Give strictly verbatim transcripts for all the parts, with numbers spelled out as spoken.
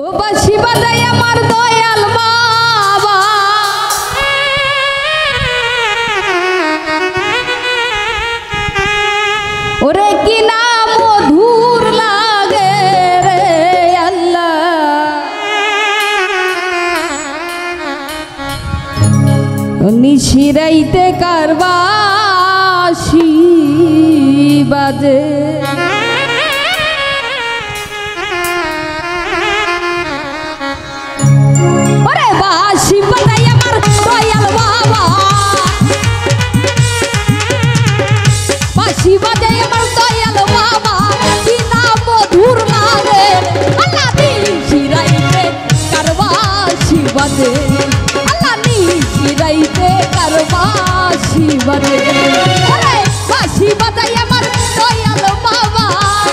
ও বাঁশি বাজাই আমার দয়াল বাবা, ওরে কি না মধুর লাগে রে আল্লাহ, নিশিরাইতে কারবাসি বাজে। ওরে বাঁশি বাজাই আমার দয়াল বাবা, বাঁশি বাজাই আমার দয়াল বাবা, কি না মধুর লাগে আল্লাহ, নিশিরাইতে কারবাসি বাজে, আল্লাহ নিশিরাইতে কারবাসি বাজে। ওরে বাঁশি বাজাই আমার দয়াল বাবা,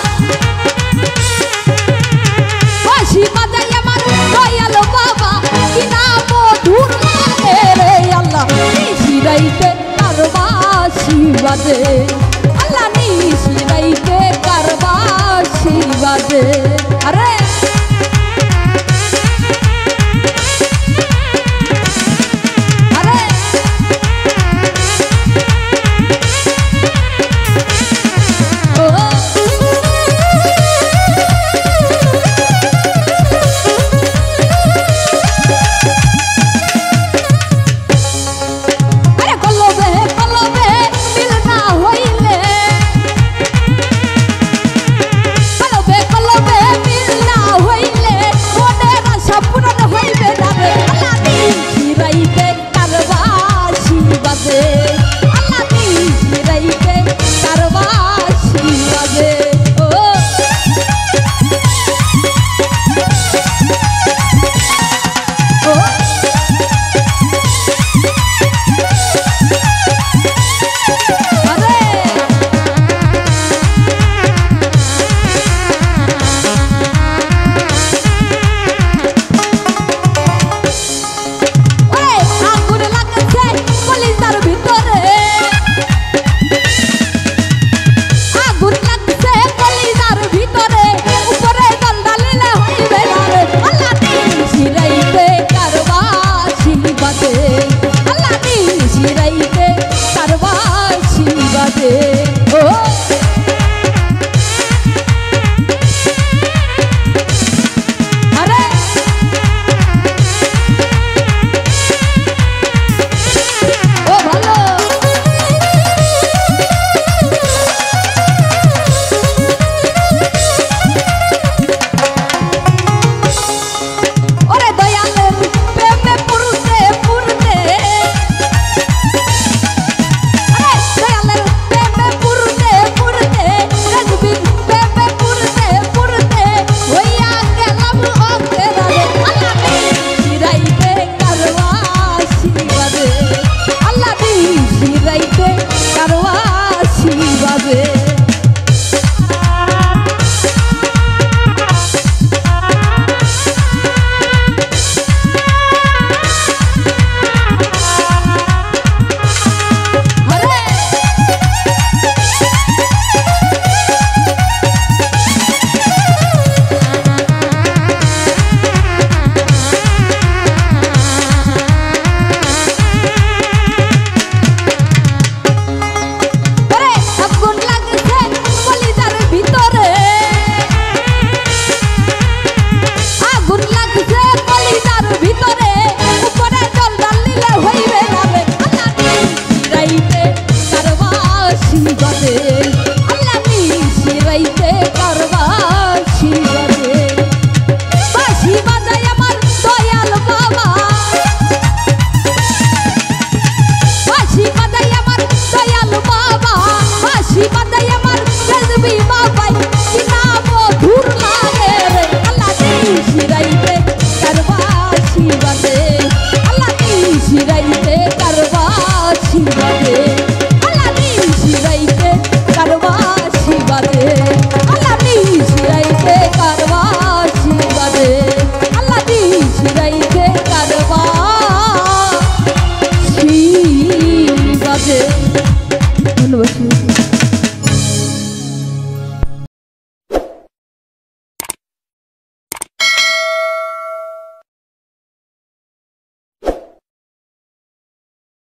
বাঁশি বাজাই আমার দয়াল বাবা, কি না মধুর লাগে রে আল্লাহ, নিশিরাইতে কারবাসি বাজে, আল্লাহ নিশিরাইতে কারবাসি বাজে। আরে ধন্যবাদ।